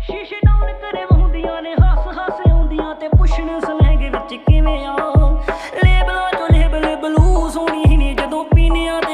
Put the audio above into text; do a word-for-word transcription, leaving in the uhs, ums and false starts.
ਸ਼ੀਸ਼ੇ ਡਾਊਨ ਕਰੇ ਵਹੁੰਦੀਆਂ ਨੇ ਹੱਸ ਹੱਸ ਆਉਂਦੀਆਂ ਤੇ ਪੁੱਛਣ ਸਲੈਂਗ ਵਿੱਚ ਕਿਵੇਂ ਆ ਲੇਬਲਾਂ ਚੋਂ ਲੇਬਲ ਬਲੂ ਸੋਹਣੀ ਨੇ ਜਦੋਂ ਪੀਨੇ ਆ